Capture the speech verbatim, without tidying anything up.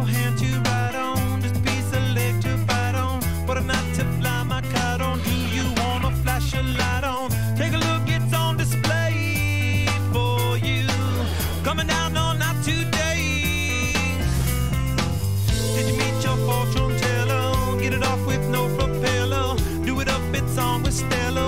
hand to ride on, just a piece of leg to bite on, but a night to fly my kite on. Do you wanna flash a light on? Take a look, it's on display for you. Coming down on night today. Did you meet your fortune teller? Get it off with no propeller. Do it up, it's on with Stella.